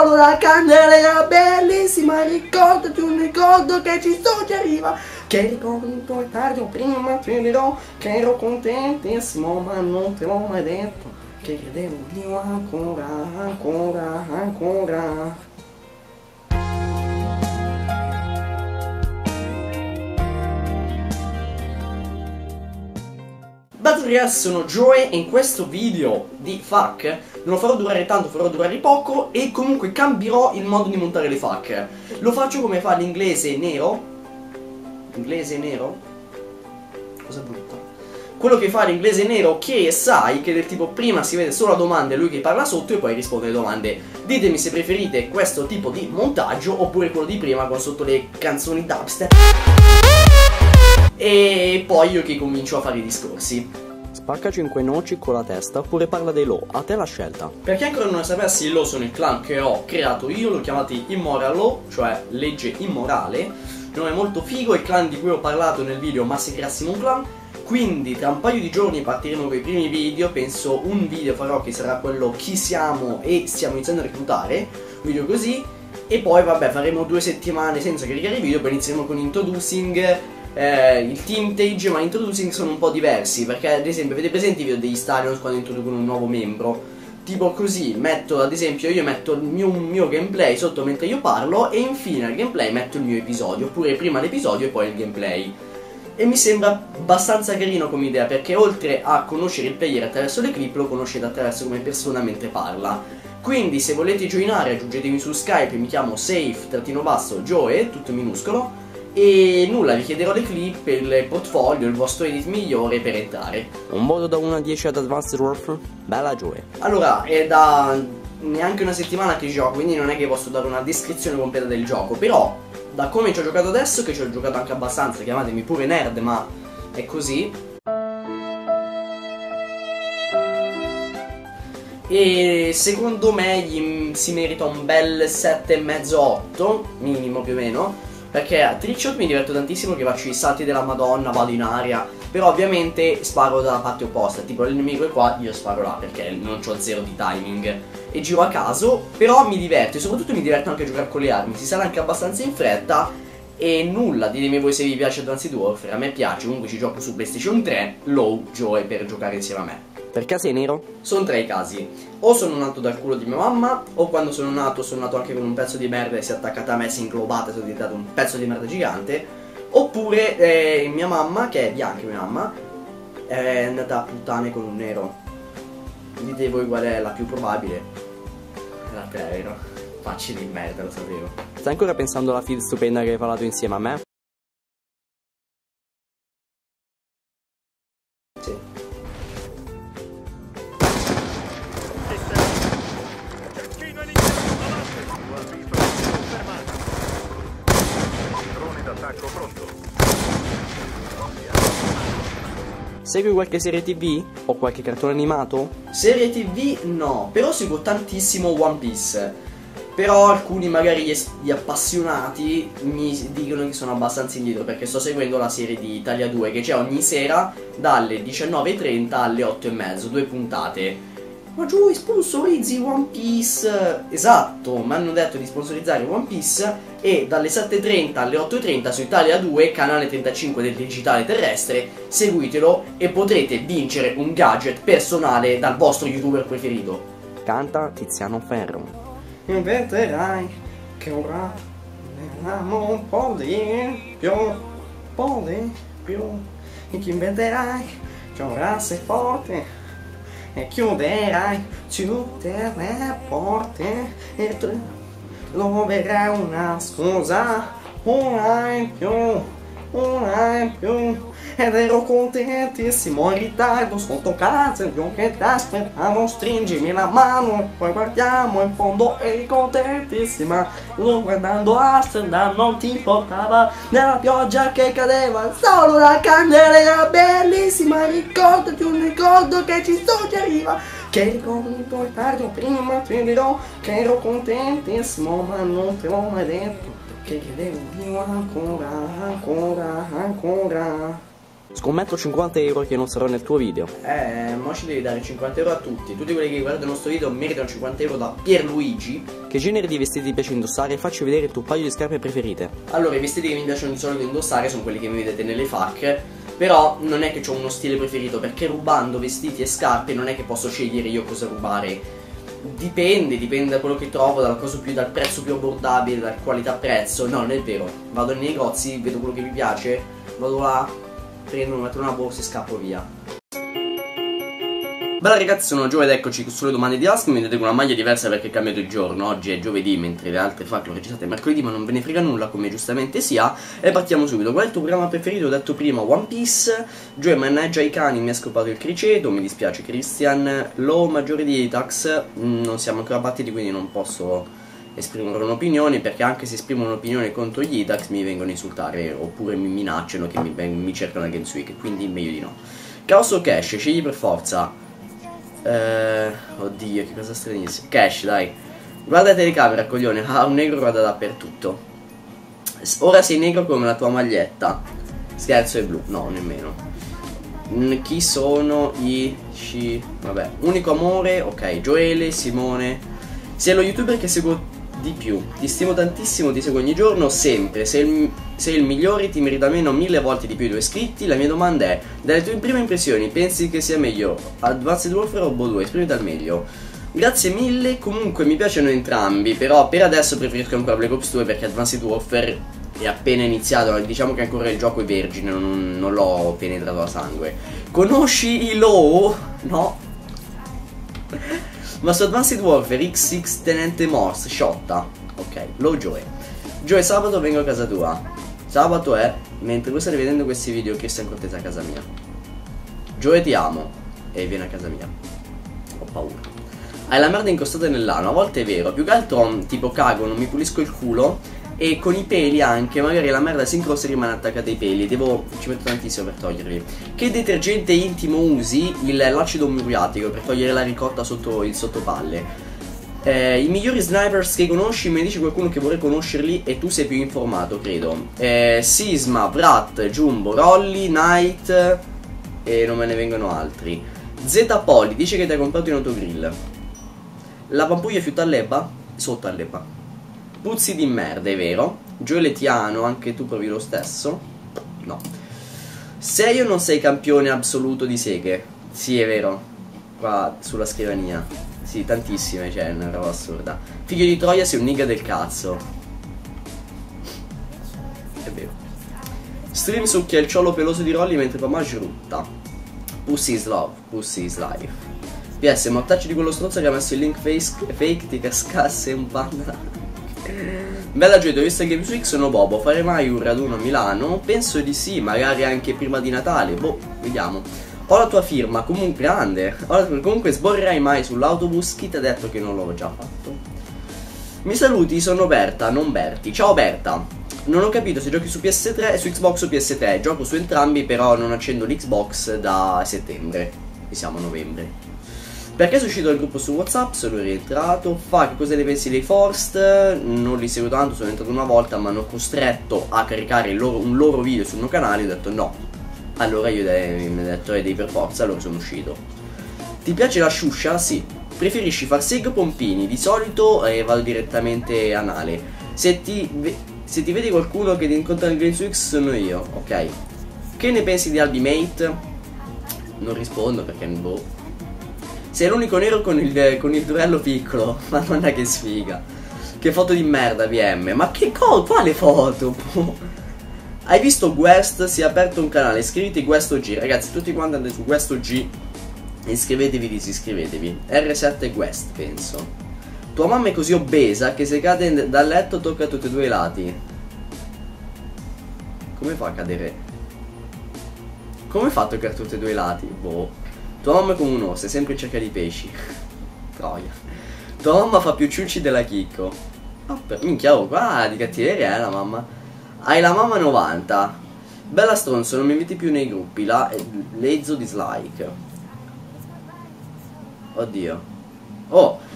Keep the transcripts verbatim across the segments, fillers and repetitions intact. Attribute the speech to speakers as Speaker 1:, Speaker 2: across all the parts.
Speaker 1: solo la candela bellissima, ricordati un ricordo che ci suggeriva, che ricordo è tardi o prima ti dirò che ero contentissimo ma non te l'ho mai detto, che credevo di ancora, ancora, ancora. Batteria, sono Joe e in questo video di F A Q non lo farò durare tanto, farò durare poco e comunque cambierò il modo di montare le F A Q. Lo faccio come fa l'inglese nero. Inglese nero? Cosa brutta. Quello che fa l'inglese nero che sai, che del tipo prima si vede solo la domanda e lui che parla sotto e poi risponde alle domande. Ditemi se preferite questo tipo di montaggio oppure quello di prima con sotto le canzoni dubstep. E poi io che comincio a fare i discorsi.
Speaker 2: Spacca cinque noci con la testa oppure parla dei Law, a te la scelta.
Speaker 1: Per chi ancora non lo sapessi, i Law sono il clan che ho creato io, l'ho chiamati Immoral Law, cioè legge immorale. Nome molto figo, il clan di cui ho parlato nel video Ma se creassimo un clan. Quindi tra un paio di giorni partiremo con i primi video, penso un video farò che sarà quello chi siamo e stiamo iniziando a reclutare, video così. E poi vabbè faremo due settimane senza caricare i video, poi inizieremo con Introducing. Eh, il teamtage, ma introducing sono un po' diversi, perché ad esempio avete presente i video degli Stallions quando introducono un nuovo membro? Tipo così, metto ad esempio io metto il mio, mio gameplay sotto mentre io parlo e infine al gameplay metto il mio episodio, oppure prima l'episodio e poi il gameplay. E mi sembra abbastanza carino come idea, perché oltre a conoscere il player attraverso le clip lo conoscete attraverso come persona mentre parla. Quindi se volete joinare aggiungetemi su Skype, mi chiamo safe-joe, tutto minuscolo. E nulla, vi chiederò le clip, il portfolio, il vostro edit migliore per entrare.
Speaker 2: Un voto da uno a dieci ad Advanced Warfare? Bella Joe.
Speaker 1: Allora, è da neanche una settimana che gioco, quindi non è che posso dare una descrizione completa del gioco. Però, da come ci ho giocato adesso, che ci ho giocato anche abbastanza, chiamatemi pure nerd, ma è così. E secondo me gli si merita un bel sette e mezzo otto, minimo più o meno. Perché a Trickshot mi diverto tantissimo, che faccio i salti della Madonna, vado in aria. Però ovviamente sparo dalla parte opposta, tipo il nemico è qua, io sparo là perché non ho zero di timing. E giro a caso, però mi diverto e soprattutto mi diverto anche a giocare con le armi. Si sale anche abbastanza in fretta e nulla, ditemi voi se vi piace Advanced Warfare, a me piace, comunque ci gioco su PlayStation tre, Low, Joe per giocare insieme a me.
Speaker 2: Perché sei nero?
Speaker 1: Sono tre i casi. O sono nato dal culo di mia mamma, o quando sono nato sono nato anche con un pezzo di merda e si è attaccata a me, si è inglobata e sono diventato un pezzo di merda gigante. Oppure eh, mia mamma, che è bianca mia mamma, è nata a puttane con un nero. Dite voi qual è la più probabile? La vero. Facile di merda, lo sapevo.
Speaker 2: Stai ancora pensando alla feed stupenda che hai parlato insieme a me?
Speaker 1: Sì.
Speaker 2: Segui qualche serie tv? O qualche cartone animato?
Speaker 1: Serie tv no, però seguo tantissimo One Piece. Però alcuni magari gli, gli appassionati mi dicono che sono abbastanza indietro, perché sto seguendo la serie di Italia due che c'è ogni sera dalle diciannove e trenta alle otto e mezzo, due puntate. Ma giù, sponsorizzi One Piece! Esatto, mi hanno detto di sponsorizzare One Piece e dalle sette e trenta alle otto e trenta su Italia due, canale trentacinque del digitale terrestre, seguitelo e potrete vincere un gadget personale dal vostro youtuber preferito.
Speaker 2: Canta Tiziano Ferro.
Speaker 1: Inventerai che ora ne amo un po' di più, un po' di più. E che inventerai che ora sei forte e chiuderai tutte le porte e troverai una scusa, una in più, una in più. Ed ero contentissimo in ritardo sotto casa, io che ti aspettavo, stringimi la mano e poi guardiamo in fondo, eri contentissima. Io guardando Amsterdam non ti importava della pioggia che cadeva, solo la candela era bellissima, ricordati un ricordo che ci suggeriva, che ricordo è tardi o prima ti dirò che ero contentissimo ma non te l'ho mai detto, che credevo io ancora, ancora, ancora.
Speaker 2: Scommetto cinquanta euro che non sarò nel tuo video.
Speaker 1: Eh, mo ci devi dare cinquanta euro a tutti. Tutti quelli che guardano il nostro video meritano cinquanta euro da Pierluigi.
Speaker 2: Che genere di vestiti ti piace indossare? Facci vedere il tuo paio di scarpe preferite.
Speaker 1: Allora, i vestiti che mi piacciono di solito indossare sono quelli che mi vedete nelle F A Q. Però non è che ho uno stile preferito, perché rubando vestiti e scarpe non è che posso scegliere io cosa rubare. Dipende, dipende da quello che trovo, dalla cosa più, dal prezzo più abbordabile, dalla qualità-prezzo. No, non è vero. Vado nei negozi, vedo quello che mi piace, vado là, prendo, metto una borsa e scappo via. Bella ragazzi, sono Gio ed eccoci sulle domande di Ask. Mi vedete con una maglia diversa perché è cambiato il giorno. Oggi è giovedì, mentre le altre F A Q l'ho registrate mercoledì, ma non ve ne frega nulla, come giustamente sia. E partiamo subito. Qual è il tuo programma preferito? Ho detto prima One Piece. Gio maneggia i cani, mi ha scopato il criceto. Mi dispiace Christian. Low maggiore di Itax. Non siamo ancora partiti, quindi non posso esprimere un'opinione, perché anche se esprimo un'opinione contro gli Itax mi vengono a insultare oppure mi minacciano che mi, mi cercano a Games Week, quindi meglio di no. Chaos o Cash? Scegli per forza. Eh, oddio, che cosa stranissima. Cash, dai. Guarda la telecamera, coglione. Ah, un negro guarda dappertutto. Ora sei negro come la tua maglietta. Scherzo, è blu. No, nemmeno. Mm, chi sono i sci... Vabbè. Unico amore. Ok, Joele, Simone. Sei lo youtuber che seguo di più. Ti stimo tantissimo, ti seguo ogni giorno, sempre. Sei il, sei il migliore, ti merita almeno mille volte di più i tuoi iscritti. La mia domanda è: dalle tue prime impressioni, pensi che sia meglio Advanced Warfare o Bo due? Esprimiti al meglio. Grazie mille, comunque mi piacciono entrambi, però per adesso preferisco ancora Black Ops due perché Advanced Warfare è appena iniziato, diciamo che ancora il gioco è vergine, non, non l'ho penetrato a sangue. Conosci i Low? No. Ma su Advanced Warfare X X Tenente Morse, sciotta. Ok, Low Joe. Joe, sabato vengo a casa tua. Sabato è, mentre voi state vedendo questi video, Christian Cortese a casa mia. Joe, ti amo. E viene a casa mia. Ho paura. Hai la merda incrostata nell'ano, a volte è vero. Più che altro, tipo cago, non mi pulisco il culo. E con i peli anche, magari la merda si incrosta e rimane attaccata ai peli. Devo, ci metto tantissimo per toglierli. Che detergente intimo usi? L'acido muriatico, per togliere la ricotta sotto il sottopalle. eh, I migliori snipers che conosci? Me ne dici qualcuno che vorrei conoscerli e tu sei più informato, credo. eh, Sisma, Brat, Jumbo, Rolly, Knight. E non me ne vengono altri. Z Poli, dice che ti hai comprato in autogrill. La pampuglia fiuta all'ebba? Sotto all'ebba. Puzzi di merda, è vero. Gioletiano, anche tu provi lo stesso? No. Sei o non sei campione assoluto di seghe? Sì, è vero. Qua sulla scrivania. Sì, tantissime, cioè, è una roba assurda. Figlio di Troia, sei un nigga del cazzo. È vero. Stream succhia il ciolo peloso di Rolly mentre Pomage rutta. Pussy is love, pussy is life. P S, mortacci di quello stronzo che ha messo il link fake, fake ti cascasse un panda. Bella Gioia, ho visto il Games Week, sono Bobo. Fare mai un raduno a Milano? Penso di sì, magari anche prima di Natale. Boh, vediamo. Ho la tua firma, comunque grande. Comunque sborrerai mai sull'autobus? Chi ti ha detto che non l'ho già fatto? Mi saluti, sono Berta, non Berti. Ciao Berta. Non ho capito se giochi su P S tre, su Xbox o P S tre. Gioco su entrambi, però non accendo l'Xbox da settembre. E siamo a novembre. Perché sono uscito dal gruppo su WhatsApp? Sono rientrato. Fa, che cosa ne pensi dei Forced? Non li seguo tanto, sono entrato una volta, ma hanno costretto a caricare il loro, un loro video sul mio canale. Ho detto no. Allora io mi ho detto eh, devi per forza, allora sono uscito. Ti piace la sciuscia? Sì. Preferisci far seg o pompini? Di solito eh, vado direttamente anale. Se ti, se ti vedi qualcuno che ti incontra nel Games Week sono io, ok. Che ne pensi di Ultimate? Non rispondo perché boh. Sei l'unico nero con il, con il duello piccolo. Madonna che sfiga. Che foto di merda V M. Ma che cosa? Quale foto? Hai visto Guest? Si è aperto un canale. Iscriviti Guest O G. Ragazzi, tutti quanti andate su Guest O G. Iscrivetevi, disiscrivetevi. R sette Guest, penso. Tua mamma è così obesa che se cade dal letto tocca a tutti e due i lati. Come fa a cadere? Come fa a toccare a tutti e due i lati? Boh. Tua mamma è come un osso, è sempre in cerca di pesci. Troia. Tua mamma fa più ciucci della Chicco. Oh, per minchia, oh, qua di cattiveria è la mamma. Hai la mamma novanta. Bella stronzo, non mi inviti più nei gruppi. La Lezzo dislike. Oddio. Oh,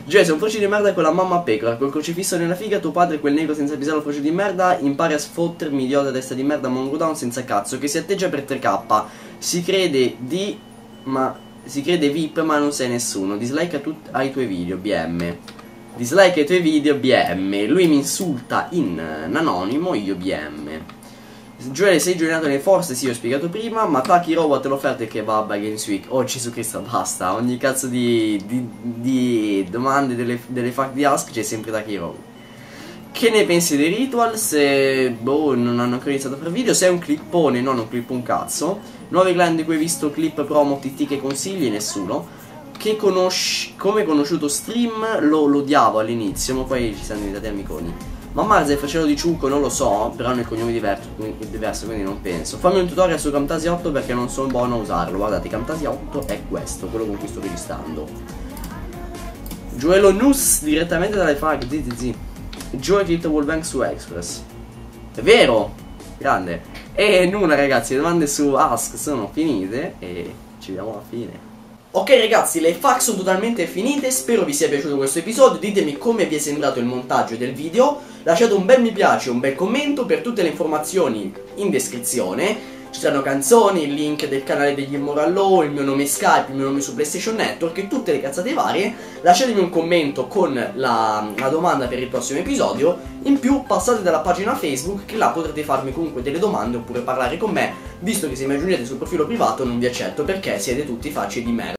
Speaker 1: Gioia, sei un frocio di merda con la mamma pecora, col crocifisso nella figa, tuo padre quel negro senza pisare frocio di merda, impari a sfottermi idiota testa di merda mongo down senza cazzo, che si atteggia per tre K, si crede di... ma... si crede V I P ma non sei nessuno, dislike a tutti ai tuoi video, B M. Dislike ai tuoi video, B M. Lui mi insulta in anonimo, io B M. Gioele, sei giocato nelle forze, sì, ho spiegato prima. Mataki Robot l'offerta che va a Games Week. Oh Gesù Cristo, basta. Ogni cazzo di, di, di domande delle, delle fact di Ask c'è sempre Taki Robot. Che ne pensi dei ritual? Se... boh, non hanno ancora iniziato a fare video. Se è un clippone, non un clip un cazzo. Nuovi clan di cui hai visto clip, promo, T T che consigli? Nessuno. Che conosci... come hai conosciuto Stream? Lo, lo odiavo all'inizio, ma poi ci siamo diventati amiconi. Ma Marze facendo di ciucco non lo so, però nel cognome diverso, è diverso, quindi non penso. Fammi un tutorial su Camtasia otto perché non sono buono a usarlo. Guardate, Camtasia otto è questo, quello con cui sto registrando. Gioelo Nus direttamente dalle fag, zi zi zi. Joe Crypto Wallbank su Express. È vero! Grande. E nulla ragazzi, le domande su Ask sono finite e ci vediamo alla fine. Ok ragazzi, le fac sono totalmente finite, spero vi sia piaciuto questo episodio, ditemi come vi è sembrato il montaggio del video, lasciate un bel mi piace, un bel commento, per tutte le informazioni in descrizione, ci saranno canzoni, il link del canale degli Immoral Law, il mio nome Skype, il mio nome su PlayStation Network e tutte le cazzate varie, lasciatemi un commento con la, la domanda per il prossimo episodio, in più passate dalla pagina Facebook che là potrete farmi comunque delle domande oppure parlare con me, visto che se mi aggiungete sul profilo privato non vi accetto perché siete tutti facce di merda.